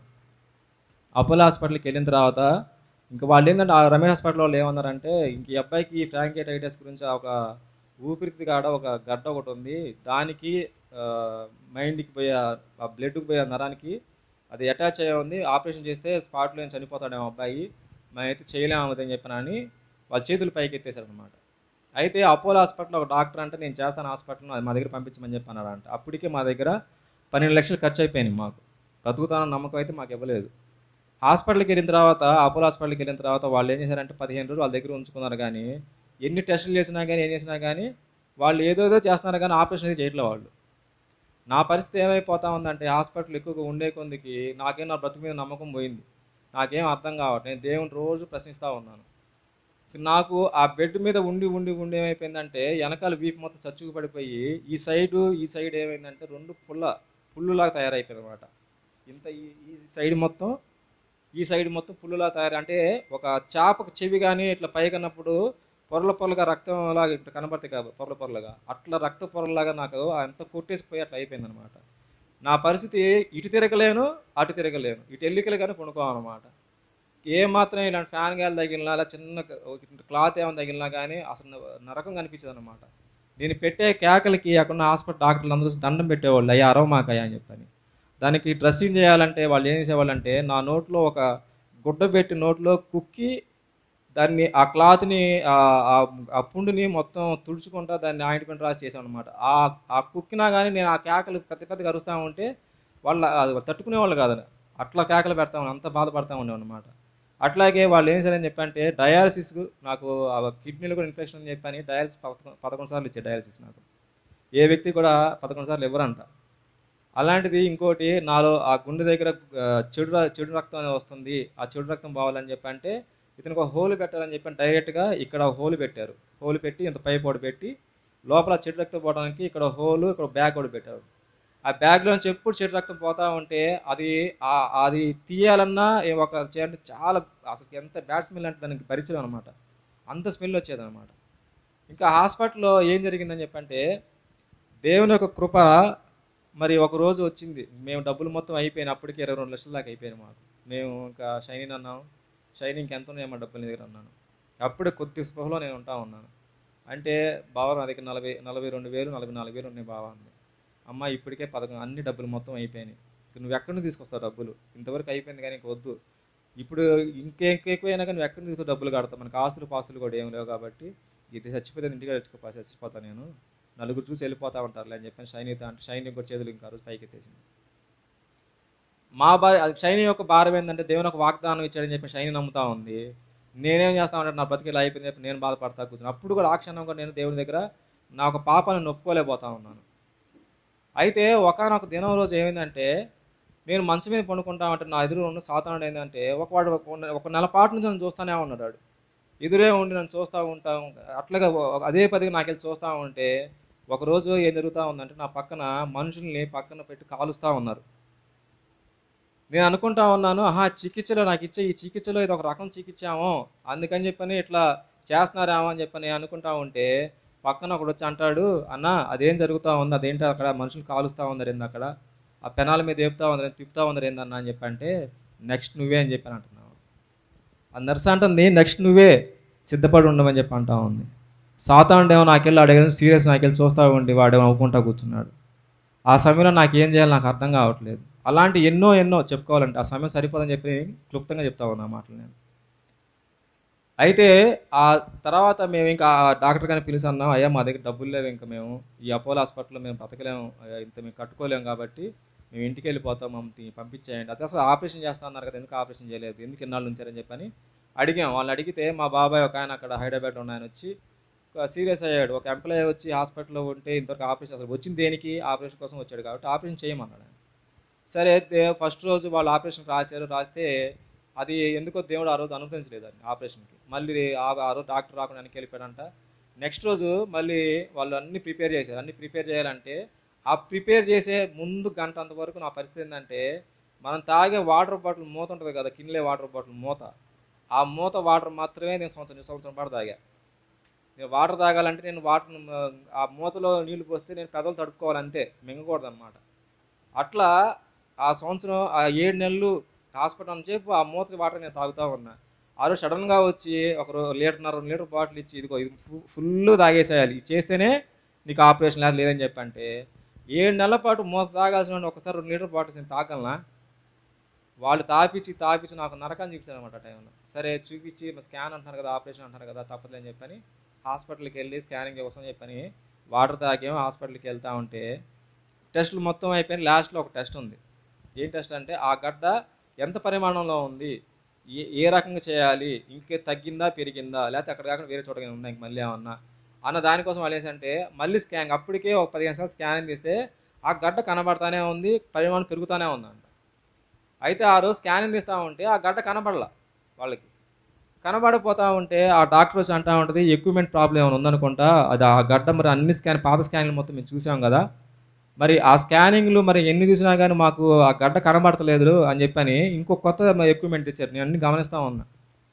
అపోలో హాస్పిటల్కి వెళ్ళిన తర్వాత ఇంకా వాళ్ళు ఏంటంటే, ఆ రమేష్ హాస్పిటల్ వాళ్ళు ఏమన్నారంటే, ఇంక ఈ అబ్బాయికి బ్రాంకైటిస్ గురించి ఒక ఊపిరితిత్తుల కాడ ఒక గడ్డ ఒకటి ఉంది, దానికి మైండ్కి పోయే ఆ బ్లడ్కి పోయే నరానికి అది అటాచ్ అయ్యి ఉంది, ఆపరేషన్ చేస్తే స్పాట్లో చనిపోతాడేమో అబ్బాయి, మేమైతే చేయలేము అని చెప్పినని వాళ్ళ చేతులు పైకి ఎత్తేసారు అనమాట. అయితే అపోలో హాస్పిటల్లో ఒక డాక్టర్ అంటే, నేను చేస్తాను హాస్పిటల్లో, అది మా దగ్గర పంపించమని చెప్పి అన్నాడంట. అప్పటికే మా దగ్గర పన్నెండు లక్షలు ఖర్చు అయిపోయినాయి, మాకు బతుకుతానన్న నమ్మకం అయితే మాకు ఇవ్వలేదు. హాస్పిటల్కి వెళ్ళిన తర్వాత, అపోలో హాస్పిటల్కి వెళ్ళిన తర్వాత వాళ్ళు ఏం చేశారంటే పదిహేను రోజులు వాళ్ళ దగ్గర ఉంచుకున్నారు. కానీ ఎన్ని టెస్టులు చేసినా కానీ ఏం చేసినా కానీ వాళ్ళు ఏదోదో చేస్తున్నారు కానీ ఆపరేషన్ అయితే చేయట్లేదు వాళ్ళు. నా పరిస్థితి ఏమైపోతా ఉందంటే, హాస్పిటల్ ఎక్కువగా ఉండే కొందికి నాకేం నా బ్రతుకు మీద నమ్మకం పోయింది, నాకేం అర్థం కావట్లేదు. నేను దేవుని రోజు ప్రశ్నిస్తూ ఉన్నాను. నాకు ఆ బెడ్ మీద ఉండి ఉండి ఉండి ఏమైపోయిందంటే, వెనకాల వీపు మొత్తం చచ్చుకు పడిపోయి ఈ సైడు ఈ సైడ్ ఏమైందంటే రెండు పుల్ల పుల్లులాగా తయారైపోయింది అనమాట. ఇంత ఈ ఈ సైడ్ మొత్తం ఈ సైడ్ మొత్తం పుల్లులా తయారు, అంటే ఒక చేపకు చెవి కానీ ఇట్లా పైకన్నప్పుడు పొరల పొరలుగా రక్తంలాగా ఇట్లా కనబడతాయి కదా పొరల పొరలుగా, అట్లా రక్త పొరలాగా నాకు అంత కొట్టేసిపోయి అట్లా అయిపోయింది అనమాట. నా పరిస్థితి ఇటు తిరగలేను అటు తిరగలేను, ఇటు ఎల్లికలు కానీ కొనుక్కోవాలన్నమాట. ఏమాత్రం ఇలాంటి ఫ్యాన్ గాలి తగిలినా అలా చిన్న క్లాత్ ఏమైనా తగిలినా కానీ అసలు నరకం కనిపించదు అనమాట. నేను పెట్టే కేకలకి అక్కడ హాస్పిటల్ డాక్టర్లు అందరూ దండం పెట్టేవాళ్ళు, అయ్యా అరవమాకయ్యా అని చెప్పని. దానికి డ్రెస్సింగ్ చేయాలంటే వాళ్ళు ఏం చేసేవాళ్ళంటే, నా నోట్లో ఒక గుడ్డ పెట్టి నోట్లో కుక్కి దాన్ని ఆ క్లాత్ని ఆ పుండుని మొత్తం తుడుచుకుంటా దాన్ని ఆయింట్మెంట్ రాసి చేసాం అనమాట. ఆ ఆ కుక్కినా కానీ నేను ఆ కేకలు పెద్ద పెద్దగా అరుస్తూ ఉంటే వాళ్ళ అది తట్టుకునేవాళ్ళు కాదని అట్లా కేకలు పెడతా అంత బాధపడతా ఉండేవన్నమాట. అట్లాగే వాళ్ళు ఏం సరే అని చెప్పంటే డయాలసిస్ నాకు కిడ్నీలో కూడా ఇన్ఫెక్షన్ అని చెప్పని డయాలసిస్ పదకొండు పదకొండు సార్లు ఇచ్చే డయాలసిస్ నాకు. ఏ వ్యక్తి కూడా పదకొండు సార్లు ఇవ్వరంట. అలాంటిది ఇంకోటి నాలో ఆ గుండె దగ్గర చెడు చెడు రక్తం అనేది వస్తుంది, ఆ చెడు రక్తం పోవాలని చెప్పంటే ఇతనికి ఒక హోల్ పెట్టాలని చెప్పని డైరెక్ట్గా ఇక్కడ హోల్ పెట్టారు. హోల్ పెట్టి ఇంత పైప్ ఒకటి పెట్టి లోపల చెడు రక్తం పోవడానికి ఇక్కడ హోలు ఇక్కడ బ్యాగ్ ఒకటి పెట్టారు. ఆ బ్యాగ్లోంచి ఎప్పుడు చెడు రక్తం పోతా ఉంటే అది అది తీయాలన్నా ఒక చేయాలంటే చాలా అసలు ఎంత బ్యాడ్ స్మెల్ అంటే దానికి పరిచయం అనమాట. అంత స్మెల్ వచ్చేదనమాట. ఇంకా హాస్పిటల్లో ఏం జరిగిందని చెప్పంటే దేవుని యొక్క కృప మరి ఒక రోజు వచ్చింది. మేము డబ్బులు మొత్తం అయిపోయినాయి, అప్పటికి ఇరవై రెండు లక్షల దాకా అయిపోయాయి మాకు. మేము ఇంకా షైనింగ్ అన్నాం, షైనింగ్ ఎంత ఉన్నాయో మా డబ్బుల దగ్గర అన్నాను. అప్పుడే కొద్ది స్పృహలో నేను ఉంటా ఉన్నాను. అంటే బావ నా దగ్గర నలభై నలభై రెండు వేలు నలభై నాలుగు వేలు ఉన్నాయి బావ అంది. అమ్మ ఇప్పటికే పదకొండు అన్ని డబ్బులు మొత్తం అయిపోయినాయి, నువ్వు ఎక్కడి నుంచి తీసుకొస్తావు డబ్బులు, ఇంతవరకు అయిపోయింది కానీ ఇంక వద్దు, ఇప్పుడు ఇంకెక్కువైనా కానీ నువ్వు ఎక్కడి నుంచి తీసుకు డబ్బులు కడతావు, మనకు ఆస్తులు పాస్తులు కూడా ఏం లేవు కాబట్టి ఇది చచ్చిపోతే ఇంటికి చచ్చిపో చచ్చిపోతా నేను, నలుగురు చూసి వెళ్ళిపోతా ఉంటారులే అని చెప్పని షైనీతో అంటే షైనీ కూడా చేతులు ఇంకా రోజు పైకి ఎత్తేసింది. మా భార్య షైనీ యొక్క భారం ఏంటంటే దేవుని ఒక వాగ్దానం ఇచ్చాడని చెప్పి షైనీ నమ్ముతా ఉంది. నేనేం చేస్తామంటే నా బతికి ఇలా అయిపోయింది చెప్పి నేను బాధపడతా కూర్చుని. అప్పుడు కూడా ఆ క్షణం కూడా నేను దేవుని దగ్గర నా ఒక పాపాలను ఒప్పుకోలేకపోతా ఉన్నాను. అయితే ఒకనొక దినం రోజు ఏమైందంటే నేను మంచం మీద పండుకుంటా ఉంటే నా ఎదురు ఉన్న సాతానుడు ఏంటంటే ఒక వాడు ఒక నెల పాటు నుంచి నన్ను చూస్తూనే ఉన్నాడు. ఎదురే ఉండి నన్ను చూస్తూ ఉంటాం అట్లాగా అదే పదిగా నాకు వెళ్ళి చూస్తూ ఉంటే ఒకరోజు ఏం జరుగుతూ ఉందంటే నా పక్కన మనుషుల్ని పక్కన పెట్టి కాలుస్తూ ఉన్నారు. నేను అనుకుంటా ఉన్నాను, ఆహా చికిత్సలో నాకు ఇచ్చే ఈ చికిత్సలో ఇది ఒక రకం చికిత్సాము అందుకని చెప్పని ఇట్లా చేస్తున్నారేమో అని చెప్పని అనుకుంటా ఉంటే పక్కన ఒకడు వచ్చి అంటాడు, అన్న అదేం జరుగుతూ ఉంది, అదేంటో అక్కడ మనుషులు కాలుస్తూ ఉన్నారు ఏంది, అక్కడ ఆ పెనాల మీద ఏపుతా ఉంది తిప్పుతా ఉన్నారు ఏందన్న అని చెప్పంటే నెక్స్ట్ నువ్వే అని చెప్పని అంటున్నావు. ఆ నర్స్ అంటుంది నెక్స్ట్ నువ్వే సిద్ధపడి ఉండమని చెప్పి అంటా ఉంది. సాతానుడేమో నాకెళ్ళి అడిగాను సీరియస్ నాకెళ్ళి చూస్తూ ఉండి వాడేమో అవ్వుకుంటా కూర్చున్నాడు. ఆ సమయంలో నాకు ఏం చేయాలి నాకు అర్థం కావట్లేదు. అలాంటి ఎన్నో ఎన్నో చెప్పుకోవాలంటే ఆ సమయం సరిపోదని చెప్పి క్లుప్తంగా చెప్తా ఉన్నా మాటలు నేను. అయితే ఆ తర్వాత మేము ఇంకా డాక్టర్ గారిని పిలిచి అన్నాం, అయ్యా మా దగ్గర డబ్బులు లేవు, ఇంకా మేము ఈ అపోలో హాస్పిటల్లో మేము బతకలేము, ఇంత మేము కట్టుకోలేము కాబట్టి మేము ఇంటికి వెళ్ళిపోతాం, మమ్మల్ని పంపించేయండి. అది అసలు ఆపరేషన్ చేస్తా అన్నారు కదా, ఎందుకు ఆపరేషన్ చేయలేదు, ఎందుకు ఇన్నాళ్ళు ఉంచారని చెప్పని అడిగాం. వాళ్ళని అడిగితే మా బాబాయ్ ఒక ఆయన అక్కడ హైదరాబాద్ ఉన్న ఆయన వచ్చి సీరియస్ అయ్యాడు. ఒక ఎంప్లాయీ వచ్చి హాస్పిటల్లో ఉంటే ఇంతవరకు ఆపరేషన్ అసలు వచ్చింది దేనికి ఆపరేషన్ కోసం వచ్చాడు కాబట్టి ఆపరేషన్ చేయమన్నాడు ఆయన. సరే అయితే ఫస్ట్ రోజు వాళ్ళు ఆపరేషన్ రాశారు. రాస్తే అది ఎందుకో దేవుడు ఆ రోజు అనుమతించలేదు అని ఆపరేషన్కి. మళ్ళీ ఆ రోజు డాక్టర్ రాకుండా వెనక్కి వెళ్ళిపోయాడంట. నెక్స్ట్ రోజు మళ్ళీ వాళ్ళు అన్నీ ప్రిపేర్ చేశారు. అన్నీ ప్రిపేర్ చేయాలంటే ఆ ప్రిపేర్ చేసే ముందు గంట అంతవరకు నా పరిస్థితి ఏంటంటే మనం తాగే వాటర్ బాటిల్ మూత ఉంటుంది కదా, కిన్లే వాటర్ బాటిల్ మూత, ఆ మూత వాటర్ మాత్రమే నేను సంవత్సరం సంవత్సరం పాటు తాగా. నేను వాటర్ తాగాలంటే నేను వాటర్ ఆ మూతలో నీళ్లు పోస్తే నేను పెదవులు తడుపుకోవాలంతే, మింగకూడదు అనమాట. అట్లా ఆ సంవత్సరం ఆ ఏడు నెలలు హాస్పిటల్ అని చెప్పి ఆ మూత వాటర్ నేను తాగుతూ ఉన్నా. ఆ రోజు సడన్గా వచ్చి ఒక లీటర్న్నర రెండు లీటర్ బాటిల్ ఇచ్చి ఇదిగో ఇది ఫుల్ తాగేసేయాలి, ఇది చేస్తేనే నీకు ఆపరేషన్ లేదు లేదని చెప్పంటే ఏడు నెలల పాటు మూత తాగాల్సిన ఒకసారి రెండు లీటర్ బాటిల్స్ నేను తాగలనా? వాళ్ళు తాపించి తాపించి నాకు నరకాన్ని చూపించారు అనమాట ఆ టైంలో. సరే చూపించి స్కాన్ అంటున్నారు కదా, ఆపరేషన్ అంటున్నారు కదా, తప్పదని చెప్పని హాస్పిటల్కి వెళ్ళి స్కానింగ్ కోసం చెప్పని వాటర్ తాగేమో హాస్పిటల్కి వెళ్తూ ఉంటే టెస్టులు మొత్తం అయిపోయిన లాస్ట్లో ఒక టెస్ట్ ఉంది. ఏం టెస్ట్ అంటే ఆ గడ్డ ఎంత పరిమాణంలో ఉంది, ఏ ఏ రకంగా చేయాలి, ఇంకే తగ్గిందా పెరిగిందా లేకపోతే అక్కడ కాకుండా వేరే చోట ఉందా ఇంక మళ్ళీ ఏమన్నా అన్న దానికోసం వాళ్ళు ఏంటంటే మళ్ళీ స్కాన్ అప్పటికే ఒక పదిహేను సార్లు స్కానింగ్ తీస్తే ఆ గడ్డ కనబడతానే ఉంది, పరిమాణం పెరుగుతూనే ఉందంట. అయితే ఆ రోజు స్కానింగ్ తీస్తూ ఉంటే ఆ గడ్డ కనబడలా వాళ్ళకి. కనబడిపోతూ ఉంటే ఆ డాక్టర్ వచ్చి అంటూ ఉంటుంది ఎక్విప్మెంట్ ప్రాబ్లం ఏమైనా ఉందనుకుంటా, అది ఆ గడ్డ మరి అన్ని స్కాన్ పాత స్కానింగ్లు మొత్తం మేము చూసాం కదా, మరి ఆ స్కానింగ్లు మరి ఎన్ని చూసినా కానీ మాకు ఆ గడ్డ కనబడతలేదు అని చెప్పని ఇంకో కొత్త ఎక్విప్మెంట్ తెచ్చారు. నేను అన్ని గమనిస్తూ ఉన్నా.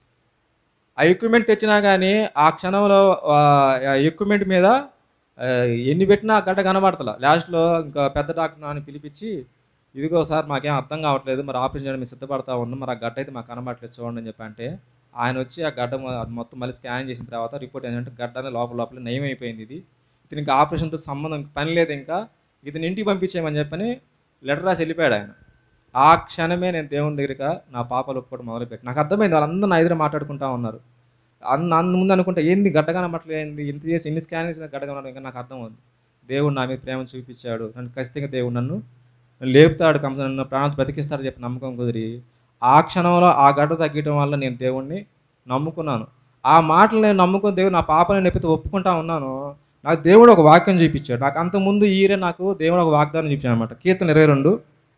ఆ ఎక్విప్మెంట్ తెచ్చినా కానీ ఆ క్షణంలో ఆ ఎక్విప్మెంట్ మీద ఎన్ని పెట్టినా ఆ గడ్డ కనబడతలా. లాస్ట్లో ఇంకా పెద్ద డాక్టర్ నాన్న పిలిపించి ఇదిగో సార్ మాకేం అర్థం కావట్లేదు, మరి ఆపరేషన్ చేయడం మేము సిద్ధపడతా ఉన్నాం, మరి ఆ గడ్డ అయితే మాకు కనబడట్లేదు చూడండి అని చెప్పి అంటే ఆయన వచ్చి ఆ గడ్డ మొత్తం మళ్ళీ స్కాన్ చేసిన తర్వాత రిపోర్ట్ ఏంటంటే గడ్డ అనేది లోపల లోపల నయం అయిపోయింది, ఇది ఇతను ఇంకా ఆపరేషన్తో సంబంధం పని లేదు, ఇంకా ఇతను ఇంటికి పంపించేయమని చెప్పని లెటర్ రాసి వెళ్ళిపోయాడు ఆయన. ఆ క్షణమే నేను దేవుని దగ్గరగా నా పాపాలు ఒప్పుకోవడం మొదలుపెట్టి నాకు అర్థమైంది. వాళ్ళందరూ నా ఎదురు మాట్లాడుకుంటా ఉన్నారు. అన్న అందు ముందు అనుకుంటా ఏంది గడ్డ కనబట్టలేదు, ఇంత చేసి ఎన్ని స్కాన్ చేసిన గడ్డ కనబడడం, ఇంకా నాకు అర్థం అవుతుంది దేవుడు నా మీద ప్రేమ చూపించాడు, నన్ను ఖచ్చితంగా దేవుడు నన్ను లేపుతాడు, కంప నన్ను ప్రాణం బ్రతికిస్తాడు చెప్పి నమ్మకం కుదిరి ఆ క్షణంలో ఆ గడ్డ తగ్గటం వల్ల నేను దేవుణ్ణి నమ్ముకున్నాను. ఆ మాటలు నేను నమ్ముకుని దేవుడు నా పాపని ఎప్పుడైతే ఒప్పుకుంటా ఉన్నానో నాకు దేవుడు ఒక వాక్యం చూపించాడు. నాకు అంతకుముందు ఈరే నాకు దేవుడు ఒక వాగ్దానం చూపించాడు అనమాట. కీర్తన ఇరవై రెండు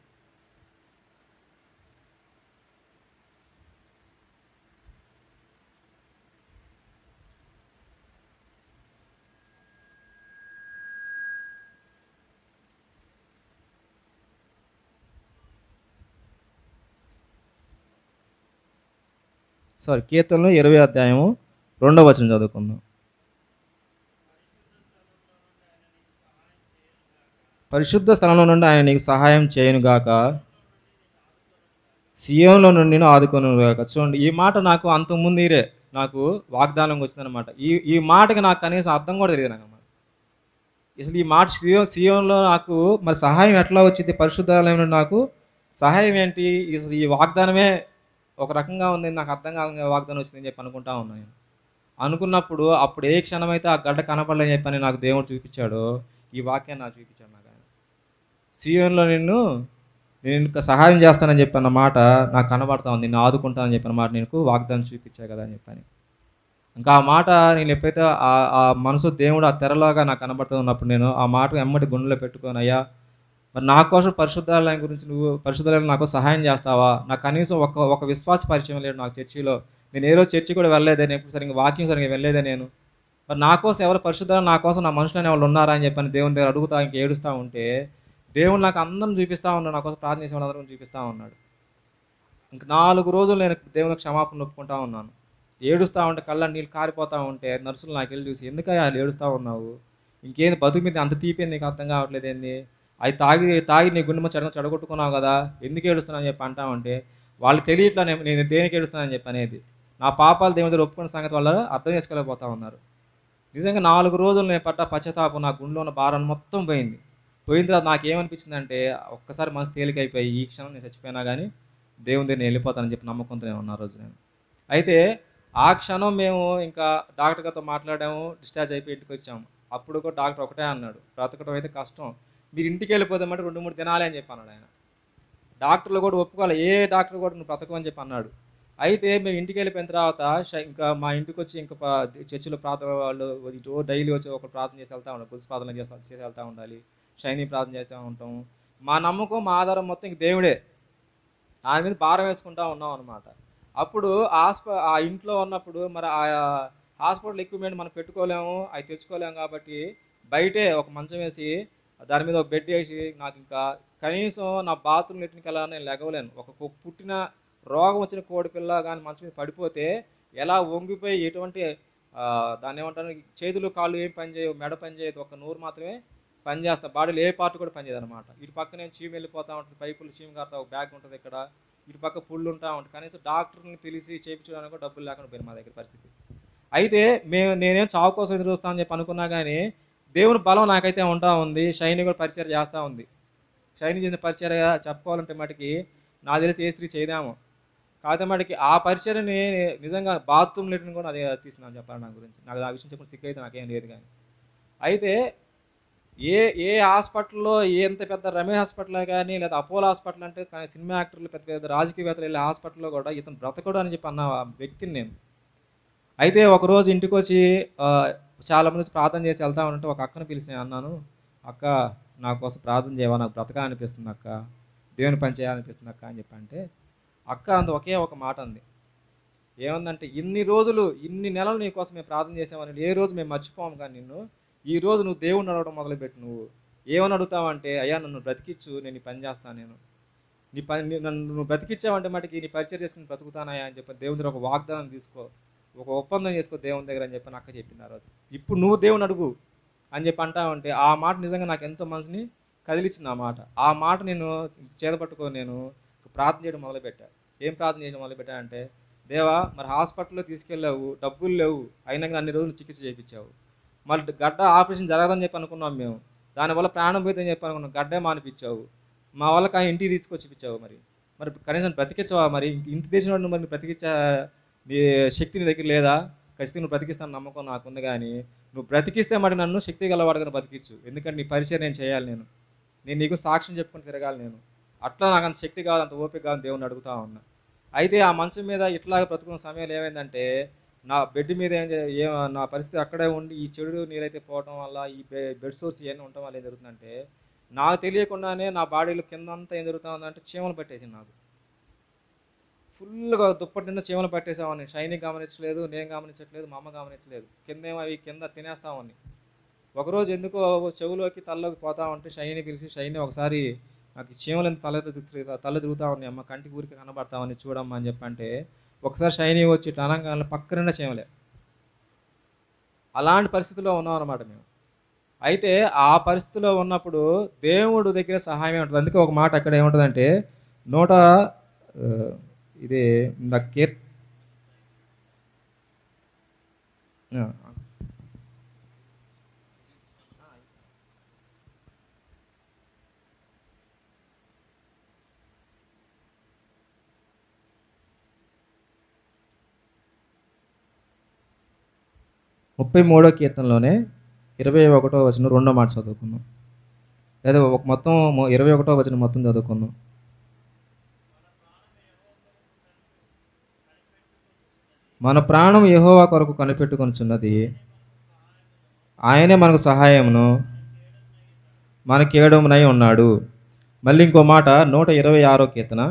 సారీ కీర్తనలో ఇరవై అధ్యాయము రెండవ వచనం చదువుకుందాం. పరిశుద్ధ స్థలంలో నుండి ఆయన నీకు సహాయం చేయనుగాక, సియోనులో నుండి నేను ఆదుకొనుగాక. చూడండి, ఈ మాట నాకు అంతకుముందు ఈరే నాకు వాగ్దానంగా వచ్చిందనమాట. ఈ ఈ మాటకి నాకు కనీసం అర్థం కూడా తెలియదు నాకు. అసలు ఈ మాట సియో సియోన్లో నాకు మరి సహాయం ఎట్లా వచ్చింది, పరిశుద్ధాలయంలో నాకు సహాయం ఏంటి, అసలు ఈ వాగ్దానమే ఒక రకంగా ఉంది, నాకు అర్థం కాక వాగ్దానం వచ్చిందని చెప్పి అనుకుంటా ఉన్నాను. అనుకున్నప్పుడు అప్పుడు ఏ క్షణమైతే ఆ గడ్డ కనపడలేని చెప్పని నాకు దేవుడు చూపించాడో ఈ వాక్యాన్ని నాకు చూపించాడు. నాకు ఆయన సియోన్లో నిన్ను నేను ఇంకా సహాయం చేస్తానని చెప్పిన మాట నాకు కనబడతా ఉంది, నిన్ను ఆదుకుంటానని చెప్పిన మాట నీకు వాగ్దానం చూపించా కదా అని చెప్పని. ఇంకా ఆ మాట నేను ఎప్పుడైతే ఆ మనసు దేవుడు ఆ తెరలాగా నాకు కనబడుతూ ఉన్నప్పుడు నేను ఆ మాట ఎమ్మటి గుండెలో పెట్టుకొని, అయ్యా మరి నా కోసం పరిశుద్ధాలయం గురించి నువ్వు పరిశుద్ధాలయం నాకు సహాయం చేస్తావా, నాకు కనీసం ఒక ఒక విశ్వాస పరిచయం లేడు నాకు చర్చిలో, నేను ఏ రోజు చర్చి కూడా వెళ్ళలేదే, నేను ఎప్పుడు సరిగ్గా వాక్యం సరిగ్గా వెళ్ళలేదే నేను, మరి నా కోసం ఎవరు పరిశుద్ధాలయం నా కోసం నా మనుషులని ఎవరు ఉన్నారా అని చెప్పని దేవుని దగ్గర అడుగుతా ఇంక ఏడుస్తూ ఉంటే దేవుడు నాకు అందరం చూపిస్తూ ఉన్నాడు, నా కోసం ప్రార్థన చేసే వాళ్ళందరం చూపిస్తూ ఉన్నాడు. ఇంక నాలుగు రోజులు నేను దేవుని క్షమాపణ ఒప్పుకుంటా ఉన్నాను. ఏడుస్తూ ఉంటే కళ్ళ నీళ్ళు కారిపోతూ ఉంటే నర్సులు నాకు వెళ్ళి చూసి, ఎందుకయ్యా ఏడుస్తూ ఉన్నావు, ఇంకేంది బతుకు మీద అంత తీపింది నీకు అర్థం కావట్లేదు ఏంది, అవి తాగి తాగి నీ గుండె చెడ చెడగొట్టుకున్నావు కదా, ఎందుకు ఏడుస్తున్నాను చెప్పి అంటామంటే వాళ్ళు తెలియట్లా నేను దేనికి ఏడుస్తున్నానని చెప్పి అనేది. నా పాపాలు దేవుని దగ్గర ఒప్పుకున్న సంగతి వాళ్ళు అర్థం చేసుకోలేకపోతా ఉన్నారు. నిజంగా నాలుగు రోజులు నేను పడ్డ పశ్చాత్తాపం నా గుండెలో ఉన్న భారాన్ని మొత్తం పోయింది. పోయిన తర్వాత నాకు ఏమనిపించిందంటే ఒక్కసారి మనసు తేలికైపోయి ఈ క్షణం నేను చచ్చిపోయినా కానీ దేవుని దగ్గర నేను వెళ్ళిపోతానని చెప్పి నమ్మకంతో నేను ఉన్న రోజు నేను. అయితే ఆ క్షణం మేము ఇంకా డాక్టర్ గారితో మాట్లాడాము, డిశ్చార్జ్ అయిపోయి ఇంటికి వచ్చాము. అప్పుడు కూడా డాక్టర్ ఒకటే అన్నాడు, బ్రతకడం అయితే కష్టం, మీరు ఇంటికి వెళ్ళిపోతామంటే రెండు మూడు దినాలే అని చెప్పి అన్నాడు ఆయన. డాక్టర్లు కూడా ఒప్పుకోవాలి, ఏ డాక్టర్ కూడా నువ్వు బ్రతకమని చెప్పి అన్నాడు. అయితే మేము ఇంటికి వెళ్ళిపోయిన తర్వాత ఇంకా మా ఇంటికి వచ్చి ఇంకా చర్చిలో ప్రార్థన వాళ్ళు ఇటు డైలీ వచ్చి ఒక ప్రార్థన చేసి వెళ్తూ ఉండాలి, పులుసు ప్రార్థన చేసి చేసి వెళ్తూ ఉండాలి, షైనీ ప్రార్థన చేస్తూ ఉంటాం. మా నమ్మకం మా ఆధారం మొత్తం ఇంక దేవుడే, ఆయన మీద భారం వేసుకుంటూ ఉన్నాం అనమాట. అప్పుడు హాస్ప ఆ ఇంట్లో ఉన్నప్పుడు మరి ఆ హాస్పిటల్ ఎక్విప్మెంట్ మనం పెట్టుకోలేము, అవి తెచ్చుకోలేము కాబట్టి బయటే ఒక మంచం వేసి దాని మీద ఒక బెడ్ వేసి నాకు ఇంకా కనీసం నా బాత్రూమ్ లెట్రిన్కి వెళ్ళా నేను లెగవలేను. ఒక పుట్టిన రోగం వచ్చిన కోడిపిల్ల కానీ మంచం మీద పడిపోతే ఎలా వంగిపోయి ఎటువంటి దాన్ని ఏమంటారు చేతులు కాళ్ళు ఏం పని చేయవు, మెడ పని చేయదు, ఒక నూరు మాత్రమే పని చేస్తా, బాడీలో ఏ పార్ట్ కూడా పని చేయదు అనమాట. ఇటు పక్క నేను చీమ వెళ్ళిపోతూ ఉంటుంది, పైపులు చీమ కాస్తా ఒక బ్యాగ్ ఉంటుంది ఇక్కడ, ఇటు పక్క పుళ్ళు ఉంటా ఉంటుంది. కనీసం డాక్టర్ని పిలిచి చేయించడానికి కూడా డబ్బులు లేకుండా పోయింది మా దగ్గర పరిస్థితి. అయితే మేము నేనేం చావు కోసం ఎదురు చూస్తామని చెప్పి అనుకున్నా కానీ దేవుని బలం నాకైతే ఉంటా ఉంది. షైనీ కూడా పరిచయం చేస్తూ ఉంది. షైనీ చేసిన పరిచయం చెప్పుకోవాలంటే మటుకి నాకు తెలిసి ఏ స్త్రీ చేయదాము కాకపోతే మటుకి ఆ పరిచయని నిజంగా బాత్రూమ్ లెట్రిన్ కూడా అదే తీసినాను చెప్పాలి నా గురించి. నాకు ఆ విషయం చెప్పిన సిక్ అయితే నాకేం లేదు. కానీ అయితే ఏ ఏ హాస్పిటల్లో ఎంత పెద్ద రమేష్ హాస్పిటల్ కానీ లేదా అపోలో హాస్పిటల్ అంటే సినిమా యాక్టర్లు పెద్ద పెద్ద రాజకీయవేత్తలు వెళ్ళే హాస్పిటల్లో కూడా ఇతను బ్రతకడు అని చెప్పి అన్న వ్యక్తిని నేను. అయితే ఒకరోజు ఇంటికి వచ్చి చాలా మంది ప్రార్థన చేసి వెళ్తా ఉంటే ఒక అక్కను పిలిచి అన్నాను, అక్క నా కోసం ప్రార్థన చేయవా, నాకు బ్రతకాలనిపిస్తుంది అక్క, దేవుని పని చేయాలనిపిస్తుంది అక్క అని చెప్పి అంటే అక్క అంత ఒకే ఒక మాట అంది. ఏమందంటే ఇన్ని రోజులు ఇన్ని నెలలు నీ కోసం మేము ప్రార్థన చేసామని ఏ రోజు మేము మర్చిపోము, కానీ నిన్ను ఈ రోజు నువ్వు దేవుడిని అడగడం మొదలుపెట్టు. నువ్వు ఏమని అడుగుతావంటే అయ్యా నన్ను బ్రతికిచ్చు, నేను నీ పని చేస్తాను, నేను నీ పని నన్ను నువ్వు బ్రతికిచ్చావంటే మటుకి నీ పరిచయం చేసుకుని బ్రతుకుతానయ్యా అని చెప్పి దేవుని దగ్గర ఒక వాగ్దానం తీసుకో, ఒక ఒప్పందం చేసుకో దేవుని దగ్గర అని చెప్పి అక్క చెప్పింది ఆ రోజు. ఇప్పుడు నువ్వు దేవుని అడుగు అని చెప్పి అంటావంటే ఆ మాట నిజంగా నాకు ఎంతో మనసుని కదిలిచ్చింది. ఆ మాట ఆ మాట నేను చేతపట్టుకొని నేను ప్రార్థన చేయడం మొదలుపెట్టా. ఏం ప్రార్థన చేయడం మొదలుపెట్టా అంటే, దేవా మరి హాస్పిటల్లో తీసుకెళ్ళావు, డబ్బులు లేవు, అయినా అన్ని రోజులు చికిత్స చేయించావు, మళ్ళీ గడ్డ ఆపరేషన్ జరగదని చెప్పి అనుకున్నాం మేము, దానివల్ల ప్రాణం పోతుందని చెప్పి అనుకున్నాం, గడ్డే మానిపించావు, మా వాళ్ళకి ఆ ఇంటికి తీసుకొచ్చి ఇప్పించావు, మరి మరి కనీసం బ్రతికించవా, మరి ఇంటి తెచ్చిన వాడిని మరి బ్రతికించే నీ శక్తి నీ దగ్గర లేదా, ఖచ్చితంగా నువ్వు బ్రతికిస్తాను నమ్మకం నాకుంది, కానీ నువ్వు బ్రతికిస్తే మరి నన్ను శక్తి గలవాడుగా బ్రతికించు, ఎందుకంటే నీ పరిచయం నేను చేయాలి, నేను నేను నీకు సాక్ష్యం చెప్పుకొని తిరగాలి నేను. అట్లా నాకు అంత శక్తి కాదు, అంత ఓపిక కాదు దేవుణ్ణి అడుగుతా ఉన్నా. అయితే ఆ మంచం మీద ఇట్లాగ బ్రతుకున్న సమయంలో ఏమైందంటే నా బెడ్ మీద ఏం చే- ఏ నా పరిస్థితి అక్కడే ఉండి ఈ చెడు నీరైతే పోవటం వల్ల ఈ బె బెడ్ సోర్స్ ఇవన్నీ ఉండటం వల్ల ఏం జరుగుతుందంటే నాకు తెలియకుండానే నా బాడీలో కిందంతా ఏం జరుగుతా ఉందంటే చీమలు పట్టేసింది నాకు. ఫుల్గా దుప్పటి నిండా చీమలు పట్టేసామని షైని గమనించలేదు, నేను గమనించట్లేదు, మా అమ్మ గమనించలేదు. కిందేమో అవి కింద తినేస్తామని. ఒకరోజు ఎందుకో చెవులోకి తలలోకి పోతా ఉంటే షైని పిలిచి, షైని ఒకసారి నాకు చీమలు ఎంత తల తిరుగుతా తల తిరుగుతా ఉన్నాయి అమ్మ, కంటికి ఊరికి కనబడతామని చూడమ్మా అని చెప్పంటే ఒకసారి షైని వచ్చి ఇట్లా అనగానే పక్క నిండా చీమలే. అలాంటి పరిస్థితిలో ఉన్నాం అనమాట మేము. అయితే ఆ పరిస్థితిలో ఉన్నప్పుడు దేవుడు దగ్గర సహాయం ఉంటుంది. అందుకే ఒక మాట అక్కడ ఏముంటుందంటే నూట ఆ, ఇది ఇందాక కేర్ ఆ, ముప్పై మూడో కీర్తనలోనే ఇరవై ఒకటో వచనం రెండో మాట చదువుకుందాం, లేదా ఒక మొత్తం మొ- ఇరవై ఒకటో వచనం మొత్తం చదువుకుందాం. మన ప్రాణం యెహోవా కొరకు కనిపెట్టుకొనుచున్నది, ఆయనే మనకు సహాయమును మన కేడమునై ఉన్నాడు. మళ్ళీ ఇంకో మాట నూట ఇరవై ఆరో కీర్తన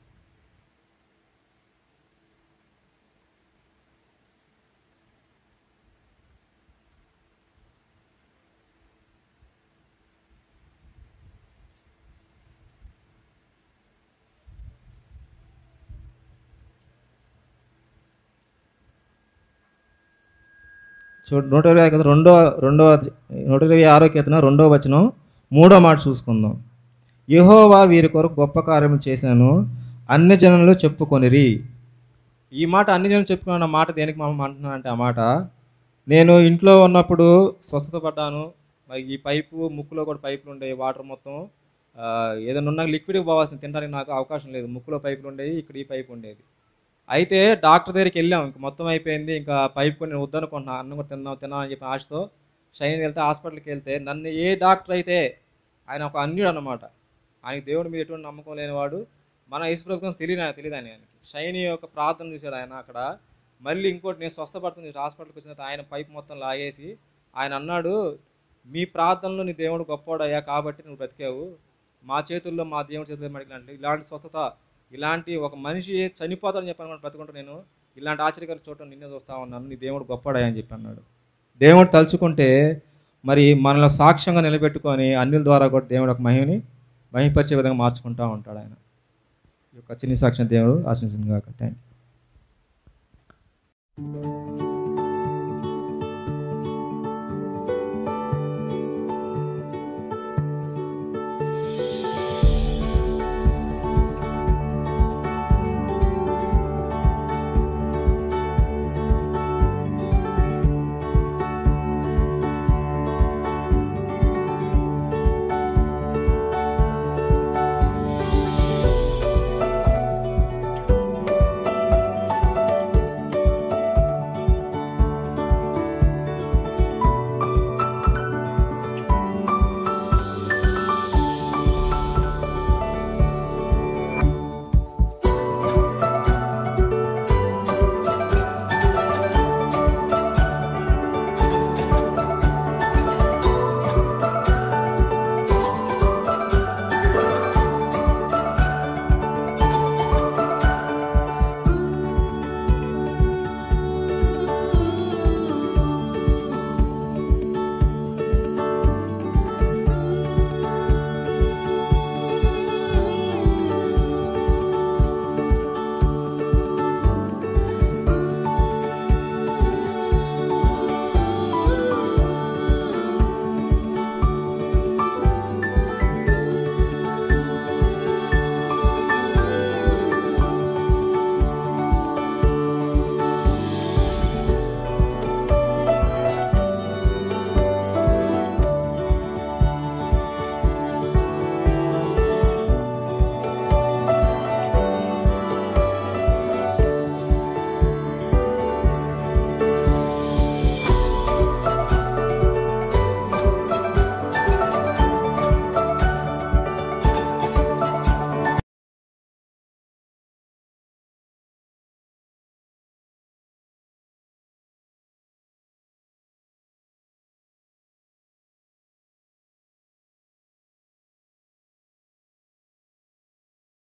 చూడు, నూట ఇరవై కదా రెండో రెండో నూట ఇరవై ఆరో కీర్తన రెండో వచనం మూడో మాట చూసుకుందాం. యెహోవా వీరి కొరకు గొప్ప కార్యం చేశాను, అన్ని జనులు చెప్పుకొనిరి. ఈ మాట అన్ని జనులు చెప్పుకున్న మాట దేనికి మనం అంటున్నానంటే ఆ మాట నేను ఇంట్లో ఉన్నప్పుడు స్వస్థత పడ్డాను. మరి ఈ పైపు ముక్కులో కూడా పైపులు ఉండేవి, వాటర్ మొత్తం ఆ, ఏదైనా ఉన్నా లిక్విడ్కి పోవాల్సింది, తినడానికి నాకు అవకాశం లేదు. ముక్కులో పైపులు ఉండేవి, ఇక్కడ ఈ పైపు ఉండేది. అయితే డాక్టర్ దగ్గరికి వెళ్ళాం, ఇంక మొత్తం అయిపోయింది, ఇంకా పైప్ కూడా నేను వద్దనుకుంటున్నా, అన్నం కూడా తిందాం తిన్నాం అని చెప్పి ఆశతో షైన్ వెళ్తే హాస్పిటల్కి వెళ్తే నన్ను ఏ డాక్టర్ అయితే ఆయన ఒక అన్యుడు అన్నమాట. ఆయనకి దేవుడి మీద ఎటువంటి నమ్మకం లేనివాడు, మన యేసుప్రభుత్వం తెలియని ఆయన తెలియదు ఆయన ఆయనకి. షైని యొక్క ప్రార్థన చూశాడు ఆయన అక్కడ. మళ్ళీ ఇంకోటి నేను స్వస్థపడుతుంది హాస్పిటల్కి వచ్చిన తర్వాత ఆయన పైప్ మొత్తం లాగేసి ఆయన అన్నాడు, మీ ప్రార్థనలో నీ దేవుడు గొప్పవాడయ్యా కాబట్టి నువ్వు బ్రతికావు, మా చేతుల్లో మా దేవుడి చేతుల్లో మడిగినట్లు ఇలాంటి స్వస్థత, ఇలాంటి ఒక మనిషి చనిపోతాడని చెప్పాను మనం బ్రతుకుంటూ నేను ఇలాంటి ఆశ్చర్యకాలు చూడటం నిన్నే చూస్తా ఉన్నాను, నీ దేవుడు గొప్పవాడయ్యా అని చెప్పి అన్నాడు. దేవుడు తలుచుకుంటే మరి మనలో సాక్ష్యంగా నిలబెట్టుకొని అన్యుల ద్వారా కూడా దేవుడు ఒక మహిమని మహిమపరిచే విధంగా మార్చుకుంటూ ఉంటాడు ఆయన. ఈ యొక్క చిన్ని సాక్ష్యం దేవుడు ఆశించింది కాక. Thank you.